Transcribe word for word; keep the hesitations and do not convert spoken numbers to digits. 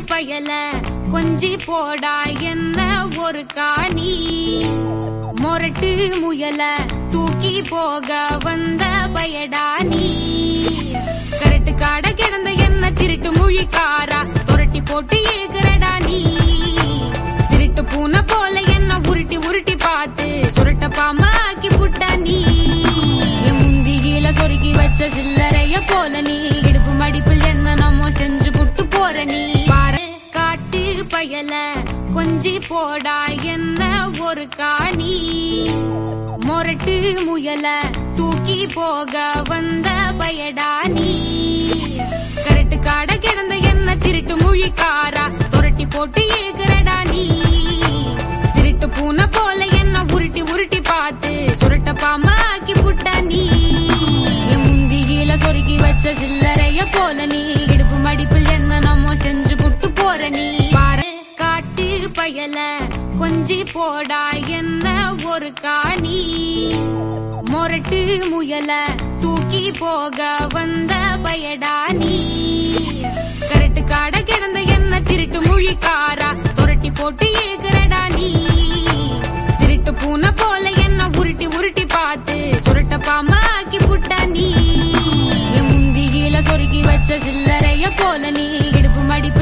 பயல கொஞ்சி போடா என்ன ஒரு காணி மொரட்டு முயல தூக்கி போக வந்த பயடா நீ கரட்டு காட கிடந்த என்ன திருட்டு மொழிக்காரா துரட்டி போட்டு ஏகுறடா நீ திருட்டு பூனை போல என்ன உருட்டி உருட்டி பார்த்து சுருட்ட பாம்பா ஆக்கி புட்டா நீ முந்தியில சொருகி வச்ச சில்லறைய போல நீ இடுப்பு மடிப்பில் என்ன நம்ம செஞ்சு புட்டு போற நீ பாரு காட்டு பயல கொஞ்சி போடா என்ன ஒரு காணி மொரட்டு முயல தூக்கி போக வந்த பயடா நீ கரட்டு காட கிடந்த என்ன திருட்டு மொழிக்காரா துரட்டி போட்டு ஏகுறடா நீ திருட்டு பூனை போல என்ன உருட்டி உருட்டி பார்த்து சுருட்ட பாம்பா ஆக்கி புட்டா நீ முந்தியில சொருகி வச்ச சில்லறைய போல நீ இடுப்பு மடிப்பில் என்ன நம்ம செஞ்சு புட்டு போற நீ பாரு காட்டு பயல கொஞ்சி போடா என்ன ஒரு காணி மொரட்டு முயல தூக்கி போக வந்த பயடா நீ கரட்டு காட கிடந்த என்ன திருட்டு மொழிக்காரா துரட்டி போட்டு ஏகுறடா நீ திருட்டு பூனை போல என்ன உருட்டி உருட்டி பார்த்து சுருட்ட பாம்பா ஆக்கி புட்டா நீ முந்தியில சொருகி வச்ச சில்லறைய போல நீ இடுப்பு மடிப்பு